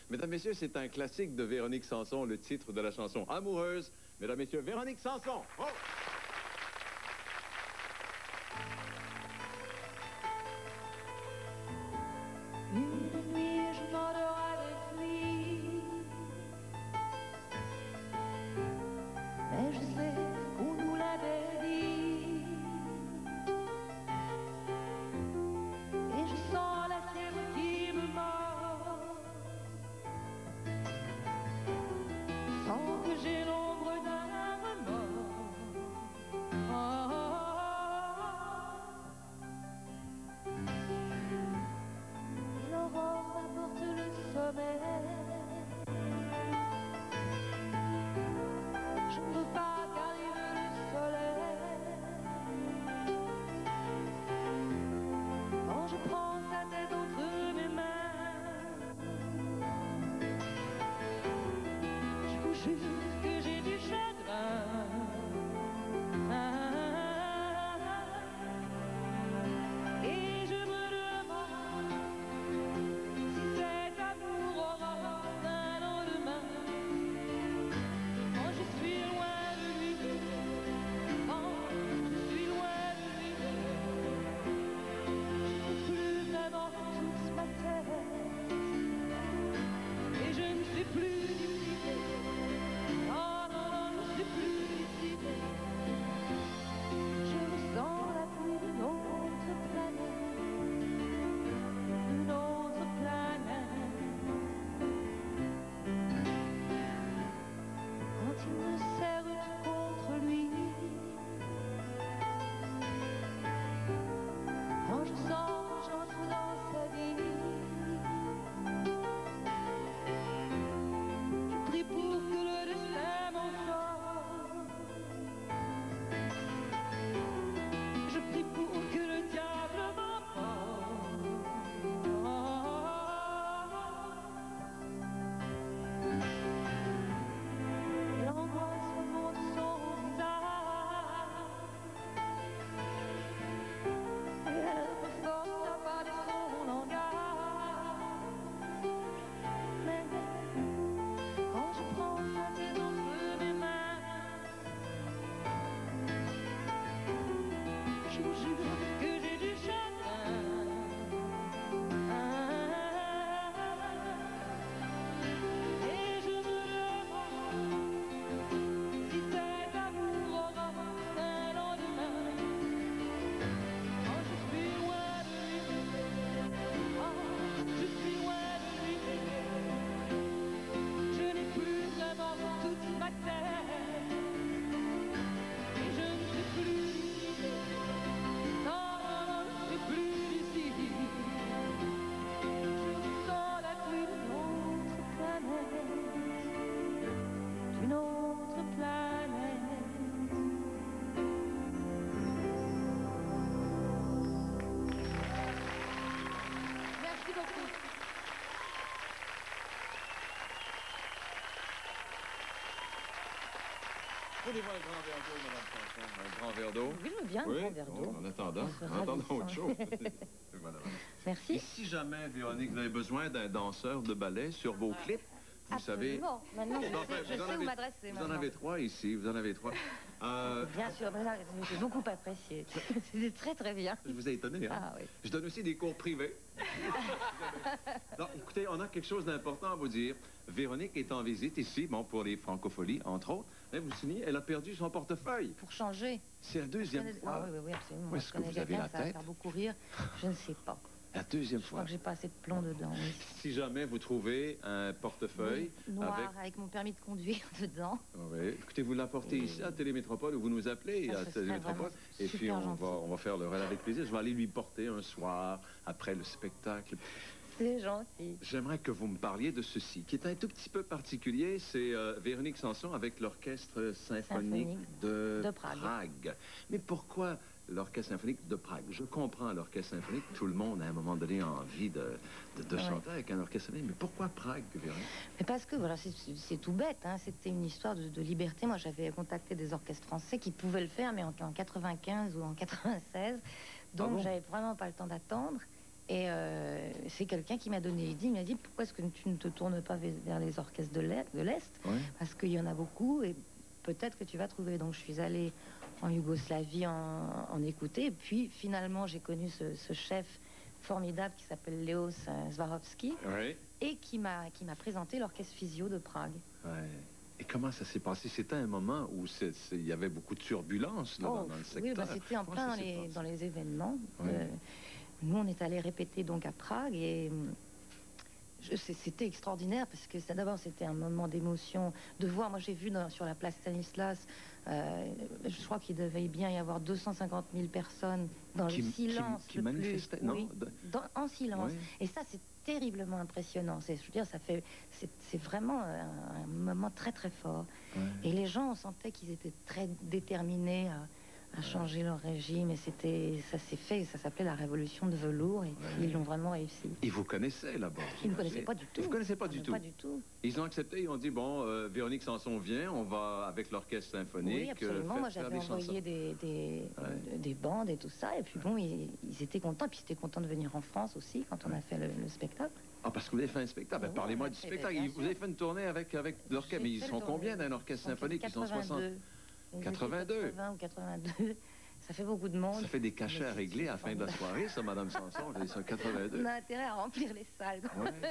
Mesdames, Messieurs, c'est un classique de Véronique Sanson, le titre de la chanson Amoureuse. Mesdames, Messieurs, Véronique Sanson. Oh! Une nuit, je m'endors avec lui, mais je sais qu'on nous l'avait dit, et je sens la fièvre qui me mord, sans que j'ai l'ombre d'un remords. Oh, l'aurore m'apporte le sommeil. Je ne veux pas qu'arrive le soleil. Quand je prends sa tête entre mes mains, je vous jure que j'ai du chagrin. Et je me demande si cet amour aura un lendemain. Quand je suis loin de lui, quand je suis loin de lui, je n'ai plus vraiment toute ma tête, et je ne suis plus d'ici. Oh non, non, je ne suis plus d'ici. Je ressens la pluie d'une autre planète, d'une autre planète. Quand il me serre contre lui, quand je sens que j'entre dans sa vie, je prie pour que le destin m'emporte. Je prie pour que le diable m'emporte. Et l'angoisse remonte son visage, et elle me force à parler son langage. Mais quand je prends sa tête entre mes mains, je vous jure que j'ai du chagrin. Et je me demande si cet amour aura un lendemain. Quand je suis loin de lui, oh, je suis loin de lui, je n'ai plus vraiment toute ma tête, et je ne suis plus ici. Non, non, non, je ne suis plus ici. Je ressens la pluie d'une autre planète, d'une autre planète. Merci beaucoup. Prenez-moi un grand verre d'eau, Madame Sanson. Un grand verre d'eau. Oui, je veux bien un grand verre d'eau. En attendant, C'est en attendant ravissant. autre chose. Voilà. Et Merci. si jamais, Véronique, vous avez besoin d'un danseur de ballet sur vos clips, vous savez... Absolument. Maintenant, Enfin, je sais où m'adresser. Vous en avez trois ici, vous en avez trois. Bien sûr, j'ai beaucoup apprécié. C'était très très bien. Je vous ai étonné, hein? Ah oui. Je donne aussi des cours privés. Non, écoutez, on a quelque chose d'important à vous dire. Véronique est en visite ici, bon, pour les francopholies, entre autres. Mais vous signez, elle a perdu son portefeuille. Pour changer. C'est la deuxième Ah fois. oui, oui, oui, absolument. Où est-ce Je que connais vous avez quelqu'un, la ça va tête? faire beaucoup rire. Je ne sais pas. La deuxième Je crois fois. que j'ai pas assez de plomb dedans, oui. Si jamais vous trouvez un portefeuille Oui, noir, avec mon permis de conduire dedans. Oui. Écoutez, vous l'apportez ici à Télémétropole ou vous nous appelez Ça, à ce serait Télémétropole. vraiment Et puis super on gentil. va faire le relais avec plaisir. Je vais aller lui porter un soir après le spectacle. C'est gentil. J'aimerais que vous me parliez de ceci, qui est un tout petit peu particulier. C'est Véronique Sanson avec l'Orchestre symphonique de Prague. Mais pourquoi l'Orchestre symphonique de Prague? Je comprends l'Orchestre symphonique. Tout le monde, à un moment donné, a envie de chanter avec un orchestre symphonique. Mais pourquoi Prague, Véronique? Mais parce que, voilà, c'est tout bête. Hein. C'était une histoire de liberté. Moi, j'avais contacté des orchestres français qui pouvaient le faire, mais en 95 ou en 96. Donc, j'avais vraiment pas le temps d'attendre. Et c'est quelqu'un qui m'a donné l'idée, il m'a dit pourquoi est-ce que tu ne te tournes pas vers les orchestres de l'Est, Ouais. parce qu'il y en a beaucoup et peut-être que tu vas trouver. Donc je suis allée en Yougoslavie en écouter, et puis finalement j'ai connu ce chef formidable qui s'appelle Leos Swarovski, Ouais. et qui m'a présenté l'orchestre Physio de Prague. Ouais. Et comment ça s'est passé? C'était un moment où il y avait beaucoup de turbulences là, dans le secteur. Oui, bah, c'était en Comment plein ça s'est passé? dans les événements. Ouais. Nous, on est allés répéter donc à Prague, et c'était extraordinaire parce que d'abord c'était un moment d'émotion de voir. Moi, j'ai vu sur la place Stanislas, je crois qu'il devait bien y avoir 250 000 personnes dans le silence qui le plus, manifestaient, non? oui, en silence. Oui. Et ça, c'est terriblement impressionnant. Je veux dire, c'est vraiment un moment très très fort. Ouais. Et les gens, on sentait qu'ils étaient très déterminés à changer leur régime, et ça s'est fait, ça s'appelait la révolution de velours, et ils l'ont vraiment réussi. Ils vous connaissaient là-bas? Ils ne me connaissaient pas du tout. Ils vous connaissaient pas du tout? Pas du tout. Ils ont accepté, ils ont dit, bon, Véronique Sanson vient, on va avec l'orchestre symphonique. Oui, absolument. Moi, j'avais envoyé des bandes et tout ça, et puis bon, ils étaient contents, puis ils étaient contents de venir en France aussi, quand on a fait le spectacle. Ah, parce que vous avez fait un spectacle. Ben, parlez-moi du spectacle. Vous avez fait une tournée avec l'orchestre, mais ils sont combien d'un orchestre symphonique? Ils sont 60? 82. 80 ou 82. Ça fait beaucoup de monde. Ça fait des cachets à régler à la fin de la soirée, ça, Madame Sanson. Ils sont 82. On a intérêt à remplir les salles.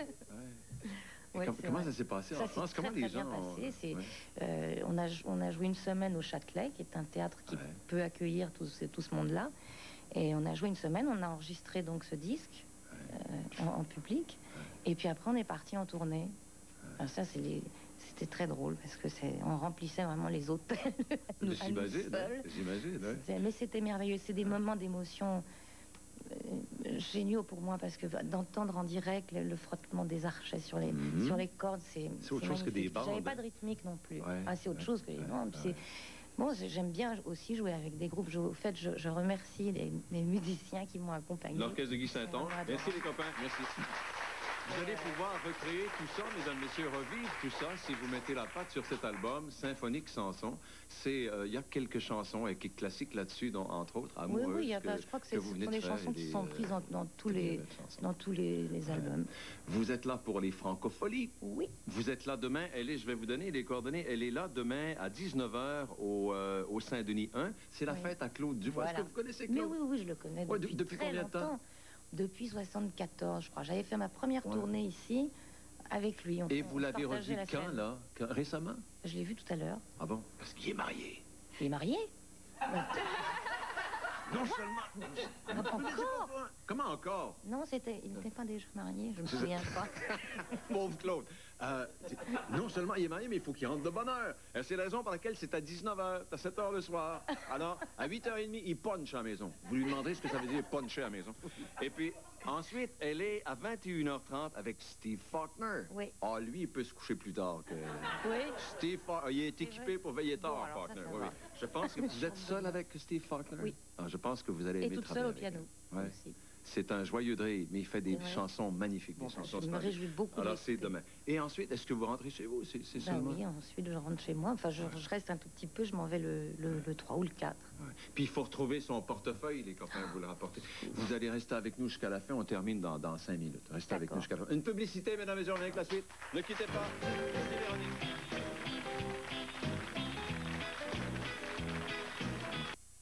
Ouais. Comment ça s'est passé en France? Comment les gens on a joué une semaine au Châtelet, qui est un théâtre qui peut accueillir tout ce monde-là. Et on a joué une semaine, on a enregistré donc ce disque en public. Et puis après, on est parti en tournée. Alors ça, c'était très drôle parce que on remplissait vraiment les hôtels. J'imagine. Mais c'était merveilleux. C'est des moments d'émotion géniaux pour moi, parce que d'entendre en direct le frottement des archets sur les cordes, c'est autre chose que des bandes. J'avais pas de rythmique non plus. Ouais. C'est autre chose que les bandes. Bon, j'aime bien aussi jouer avec des groupes. Au fait, je remercie les musiciens qui m'ont accompagné. L'orchestre de Guy Saint-Onge. Merci les copains. Merci. Vous allez pouvoir recréer tout ça, mesdames, messieurs, revivre tout ça si vous mettez la patte sur cet album, Symphonique Sanson. Il y a quelques chansons classiques là-dessus, entre autres, Amoureuse. Oui, je crois que ce sont des chansons qui sont prises dans tous les albums. Vous êtes là pour les Francopholies. Oui. Vous êtes là demain. Je vais vous donner les coordonnées. Elle est là demain à 19h au Saint-Denis 1. C'est la fête à Claude Dubois. Voilà. Est-ce que vous connaissez Claude? Mais oui, je le connais depuis très combien de temps? longtemps. Depuis 74, je crois. J'avais fait ma première tournée ici avec lui. Et vous l'avez revu quand, là? Récemment? Je l'ai vu tout à l'heure. Ah bon? Parce qu'il est marié. Il est marié? Non seulement... Encore? Comment encore? Non, il n'était pas déjà marié, je me souviens pas. Pauvre Claude. Non seulement il est marié, mais il faut qu'il rentre de bonne heure. C'est la raison pour laquelle c'est à 19h, à 7h le soir. Alors, à 8h30, il punch à la maison. Vous lui demanderez ce que ça veut dire puncher à la maison. Et puis, ensuite, elle est à 21h30 avec Steve Faulkner. Oui. Ah, lui, il peut se coucher plus tard que... Oui. Steve Faulkner, il est équipé pour veiller tard, alors, Faulkner. ça Oui, va. oui. Je pense que vous êtes seul avec Steve Faulkner? Oui. Ah, je pense que vous allez Et aimer toute travailler seule au avec piano. lui. Ouais. Aussi. C'est un joyeux de rire, mais il fait des chansons magnifiques. Bon, des chansons je me réjouis beaucoup. Alors, c'est demain. Et ensuite, est-ce que vous rentrez chez vous? C'est seulement... Oui, ensuite, je rentre chez moi. Enfin, je reste un tout petit peu. Je m'en vais le 3 ou le 4. Ouais. Puis, il faut retrouver son portefeuille, les copains, vous le rapportez. Vous allez rester avec nous jusqu'à la fin. On termine dans 5 minutes. Restez avec nous jusqu'à la fin. Une publicité, mesdames et messieurs, avec la suite. Ne quittez pas. Merci, Véronique.